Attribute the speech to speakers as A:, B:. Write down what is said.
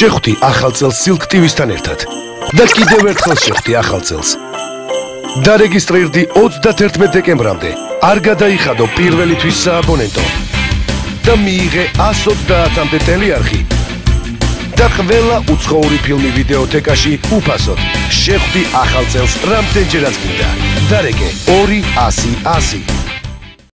A: შეხვდი ახალ წელს Silk TV-სთან ერთად და კიდევ ერთხელ შეხვდი ახალ წელს. დარეგისტრირდი 31 დეკემბრამდე, არ გადაიხადო პირველი თვის სააბონენტო და მიიღე 130-მდე ტელეარხი და ყველა უცხოური ფილმი ვიდეოთეკაში უფასოდ. შეხვდი ახალ წელს რამდენჯერაც გინდა. დარეგე 200-100.